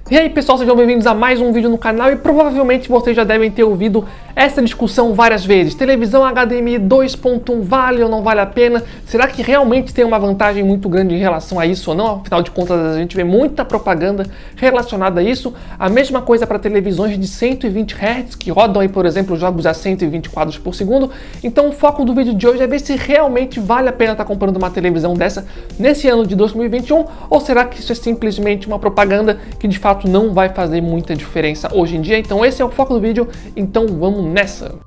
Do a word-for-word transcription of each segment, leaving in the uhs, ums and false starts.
E aí pessoal, sejam bem-vindos a mais um vídeo no canal e provavelmente vocês já devem ter ouvido essa discussão várias vezes. Televisão H D M I dois ponto um vale ou não vale a pena? Será que realmente tem uma vantagem muito grande em relação a isso ou não? Afinal de contas a gente vê muita propaganda relacionada a isso. A mesma coisa para televisões de cento e vinte hertz que rodam aí, por exemplo, jogos a cento e vinte quadros por segundo. Então o foco do vídeo de hoje é ver se realmente vale a pena estar comprando uma televisão dessa nesse ano de dois mil e vinte e um, ou será que isso é simplesmente uma propaganda que de fato não vai fazer muita diferença hoje em dia. Então esse é o foco do vídeo, então vamos nessa!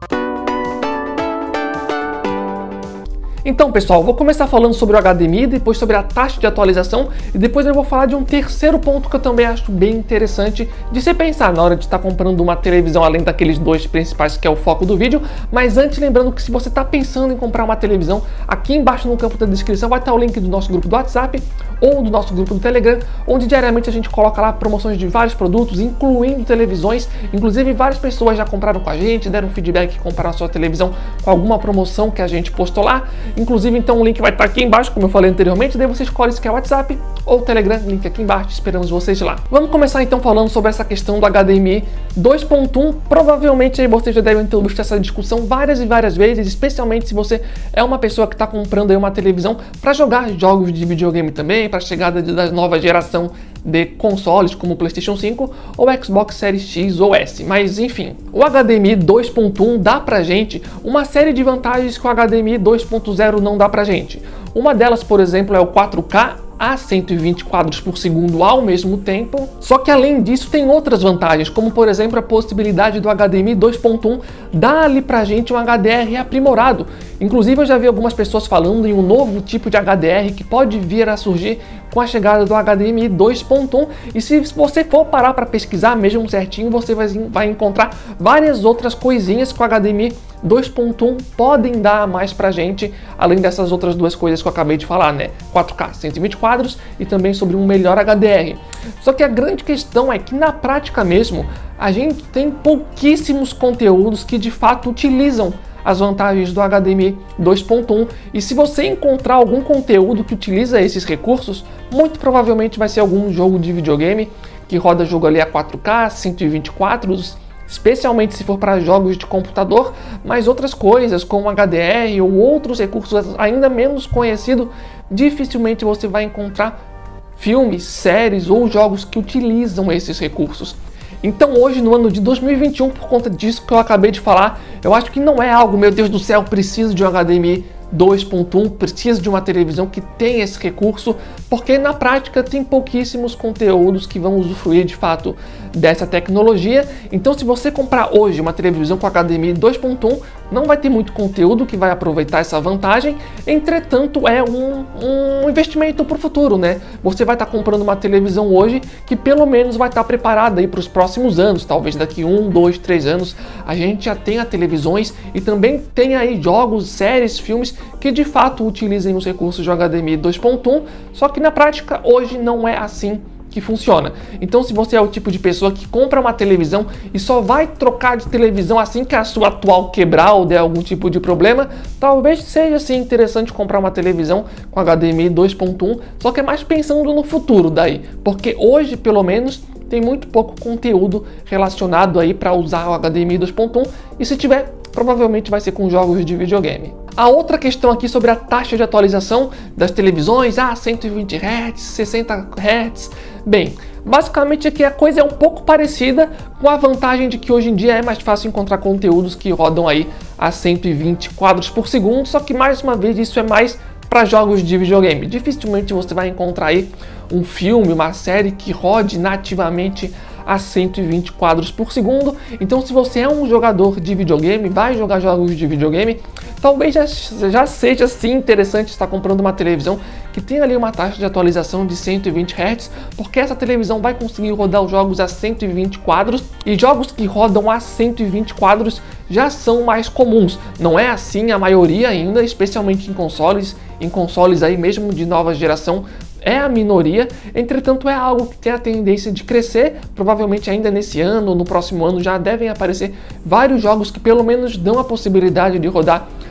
Então pessoal, vou começar falando sobre o H D M I, depois sobre a taxa de atualização e depois eu vou falar de um terceiro ponto que eu também acho bem interessante de se pensar na hora de estar comprando uma televisão, além daqueles dois principais que é o foco do vídeo. Mas antes, lembrando que se você está pensando em comprar uma televisão, aqui embaixo no campo da descrição vai estar o link do nosso grupo do WhatsApp ou do nosso grupo do Telegram, onde diariamente a gente coloca lá promoções de vários produtos, incluindo televisões. Inclusive várias pessoas já compraram com a gente, deram feedback que compraram a sua televisão com alguma promoção que a gente postou lá. Inclusive, então, o link vai estar aqui embaixo, como eu falei anteriormente, daí você escolhe se quer WhatsApp ou Telegram, link aqui embaixo, esperamos vocês lá. Vamos começar então falando sobre essa questão do H D M I dois ponto um. Provavelmente aí vocês já devem ter visto essa discussão várias e várias vezes, especialmente se você é uma pessoa que está comprando aí uma televisão para jogar jogos de videogame também, para a chegada da nova geração de consoles como o PlayStation cinco ou Xbox Series X ou S. Mas enfim, o H D M I dois ponto um dá pra gente uma série de vantagens que o H D M I dois ponto zero não dá pra gente. Uma delas, por exemplo, é o quatro K a cento e vinte quadros por segundo ao mesmo tempo. Só que além disso tem outras vantagens, como por exemplo a possibilidade do H D M I dois ponto um dar ali pra gente um H D R aprimorado. Inclusive eu já vi algumas pessoas falando em um novo tipo de H D R que pode vir a surgir com a chegada do H D M I dois ponto um, e se você for parar para pesquisar mesmo certinho, você vai, vai encontrar várias outras coisinhas que o H D M I dois ponto um podem dar a mais pra gente, além dessas outras duas coisas que eu acabei de falar, né? quatro K, cento e vinte quadros e também sobre um melhor H D R. Só que a grande questão é que na prática mesmo, a gente tem pouquíssimos conteúdos que de fato utilizam as vantagens do H D M I dois ponto um, e se você encontrar algum conteúdo que utiliza esses recursos, muito provavelmente vai ser algum jogo de videogame que roda jogo ali a quatro K, cento e vinte quadros, especialmente se for para jogos de computador, mas outras coisas como H D R ou outros recursos ainda menos conhecidos, dificilmente você vai encontrar filmes, séries ou jogos que utilizam esses recursos. Então hoje, no ano de dois mil e vinte e um, por conta disso que eu acabei de falar, eu acho que não é algo, meu Deus do céu, preciso de um H D M I dois ponto um, preciso de uma televisão que tem esse recurso, porque na prática tem pouquíssimos conteúdos que vão usufruir de fato dessa tecnologia. Então se você comprar hoje uma televisão com H D M I dois ponto um, não vai ter muito conteúdo que vai aproveitar essa vantagem. Entretanto, é um, um investimento para o futuro, né? Você vai estar comprando uma televisão hoje que pelo menos vai estar preparada aí para os próximos anos, talvez daqui um, dois, três anos a gente já tenha televisões e também tenha aí jogos, séries, filmes que de fato utilizem os recursos de H D M I dois ponto um, só que na prática hoje não é assim que funciona. Então se você é o tipo de pessoa que compra uma televisão e só vai trocar de televisão assim que a sua atual quebrar ou der algum tipo de problema, talvez seja sim interessante comprar uma televisão com H D M I dois ponto um, só que é mais pensando no futuro daí, porque hoje pelo menos tem muito pouco conteúdo relacionado aí para usar o H D M I dois ponto um, e se tiver, provavelmente vai ser com jogos de videogame. A outra questão aqui sobre a taxa de atualização das televisões, ah, cento e vinte hertz, sessenta hertz, bem, basicamente aqui a coisa é um pouco parecida, com a vantagem de que hoje em dia é mais fácil encontrar conteúdos que rodam aí a cento e vinte quadros por segundo, só que mais uma vez isso é mais para jogos de videogame. Dificilmente você vai encontrar aí um filme, uma série que rode nativamente a cento e vinte quadros por segundo. Então se você é um jogador de videogame, vai jogar jogos de videogame, talvez já, já seja sim interessante estar comprando uma televisão que tem ali uma taxa de atualização de cento e vinte hertz, porque essa televisão vai conseguir rodar os jogos a cento e vinte quadros, e jogos que rodam a cento e vinte quadros já são mais comuns. Não é assim a maioria ainda, especialmente em consoles, em consoles aí mesmo de nova geração, é a minoria. Entretanto é algo que tem a tendência de crescer, provavelmente ainda nesse ano ou no próximo ano já devem aparecer vários jogos que pelo menos dão a possibilidade de rodar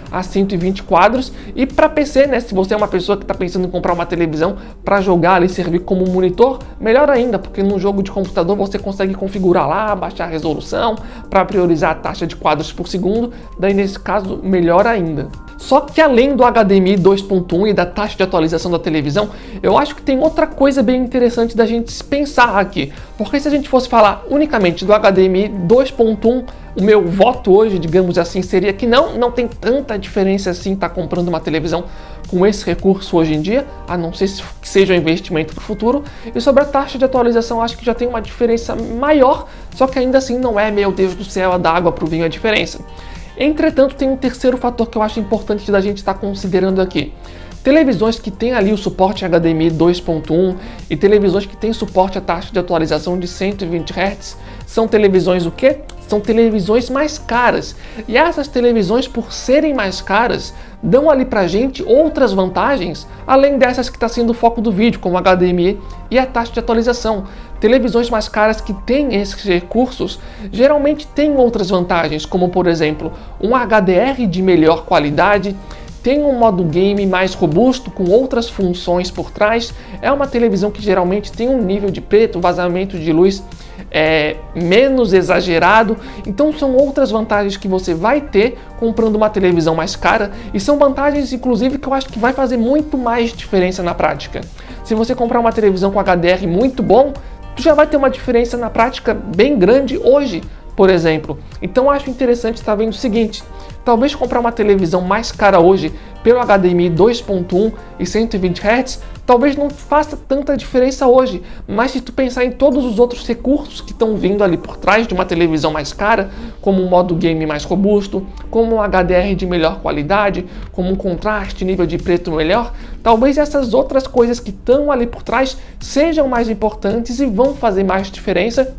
a cento e vinte quadros. E para P C, né, se você é uma pessoa que está pensando em comprar uma televisão para jogar e servir como monitor, melhor ainda, porque no jogo de computador você consegue configurar lá, baixar a resolução para priorizar a taxa de quadros por segundo, daí nesse caso melhor ainda. Só que além do H D M I dois ponto um e da taxa de atualização da televisão, eu acho que tem outra coisa bem interessante da gente pensar aqui. Porque se a gente fosse falar unicamente do H D M I dois ponto um, o meu voto hoje, digamos assim, seria que não, não tem tanta diferença assim estar comprando uma televisão com esse recurso hoje em dia, a não ser que seja um investimento para o futuro. E sobre a taxa de atualização, acho que já tem uma diferença maior, só que ainda assim não é, meu Deus do céu, a da água para o vinho a diferença. Entretanto, tem um terceiro fator que eu acho importante da gente estar considerando aqui. Televisões que têm ali o suporte H D M I dois ponto um e televisões que têm suporte à taxa de atualização de cento e vinte hertz são televisões o quê? São televisões mais caras. E essas televisões, por serem mais caras, dão ali pra gente outras vantagens, além dessas que está sendo o foco do vídeo, como H D M I e a taxa de atualização. Televisões mais caras que têm esses recursos geralmente têm outras vantagens, como por exemplo, um H D R de melhor qualidade, tem um modo game mais robusto com outras funções por trás, é uma televisão que geralmente tem um nível de preto, vazamento de luz é, menos exagerado, então são outras vantagens que você vai ter comprando uma televisão mais cara, e são vantagens inclusive que eu acho que vai fazer muito mais diferença na prática. Se você comprar uma televisão com H D R muito bom, tu já vai ter uma diferença na prática bem grande hoje, por exemplo. Então acho interessante estar vendo o seguinte: talvez comprar uma televisão mais cara hoje pelo H D M I dois ponto um e cento e vinte hertz talvez não faça tanta diferença hoje, mas se tu pensar em todos os outros recursos que estão vindo ali por trás de uma televisão mais cara, como um modo game mais robusto, como um H D R de melhor qualidade, como um contraste, nível de preto melhor, talvez essas outras coisas que estão ali por trás sejam mais importantes e vão fazer mais diferença,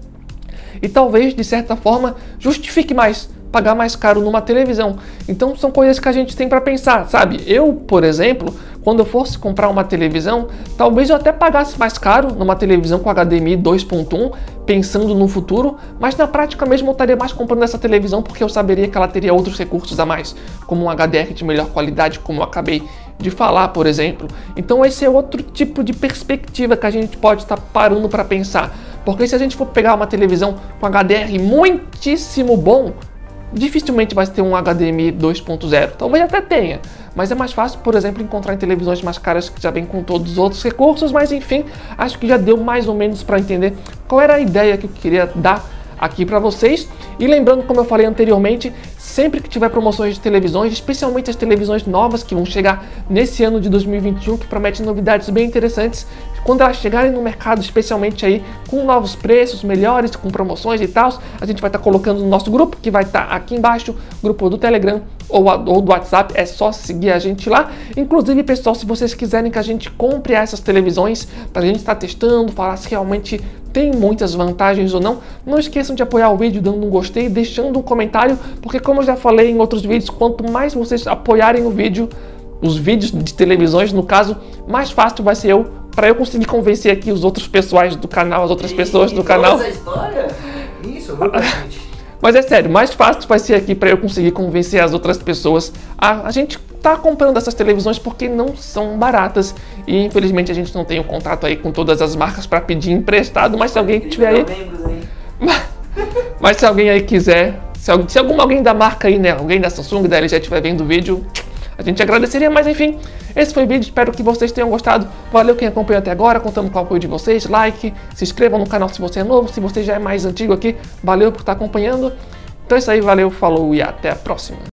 e talvez, de certa forma, justifique mais pagar mais caro numa televisão. Então são coisas que a gente tem para pensar, sabe? Eu, por exemplo, quando eu fosse comprar uma televisão, talvez eu até pagasse mais caro numa televisão com H D M I dois ponto um, pensando no futuro, mas na prática mesmo eu estaria mais comprando essa televisão porque eu saberia que ela teria outros recursos a mais, como um H D R de melhor qualidade, como eu acabei de falar, por exemplo. Então esse é outro tipo de perspectiva que a gente pode estar parando para pensar, porque se a gente for pegar uma televisão com H D R muitíssimo bom, dificilmente vai ter um H D M I dois ponto zero, talvez até tenha, mas é mais fácil, por exemplo, encontrar em televisões mais caras que já vem com todos os outros recursos. Mas enfim, acho que já deu mais ou menos para entender qual era a ideia que eu queria dar aqui para vocês. E lembrando, como eu falei anteriormente, sempre que tiver promoções de televisões, especialmente as televisões novas que vão chegar nesse ano de dois mil e vinte e um, que prometem novidades bem interessantes, quando elas chegarem no mercado, especialmente aí com novos preços melhores, com promoções e tal, a gente vai estar colocando no nosso grupo, que vai estar aqui embaixo, grupo do Telegram ou, ou do WhatsApp, é só seguir a gente lá. Inclusive, pessoal, se vocês quiserem que a gente compre essas televisões, para a gente estar testando, falar se realmente tem muitas vantagens ou não, não esqueçam de apoiar o vídeo dando um gostei, deixando um comentário, porque como eu já falei em outros vídeos, quanto mais vocês apoiarem o vídeo, os vídeos de televisões, no caso, mais fácil vai ser eu, para eu conseguir convencer aqui os outros pessoais do canal, as outras e, pessoas do canal. Essa história? Isso, realmente. Mas é sério, mais fácil vai ser aqui para eu conseguir convencer as outras pessoas a a gente tá comprando essas televisões, porque não são baratas e infelizmente a gente não tem o contato aí com todas as marcas para pedir emprestado, mas se alguém tiver aí, mas, mas se alguém aí quiser, se, se algum alguém da marca aí, né, alguém da Samsung, da L G estiver vendo o vídeo, a gente agradeceria. Mas enfim, esse foi o vídeo, espero que vocês tenham gostado. Valeu quem acompanhou até agora, contamos com o apoio de vocês, like, se inscrevam no canal se você é novo, se você já é mais antigo aqui, valeu por estar acompanhando. Então é isso aí, valeu, falou e até a próxima.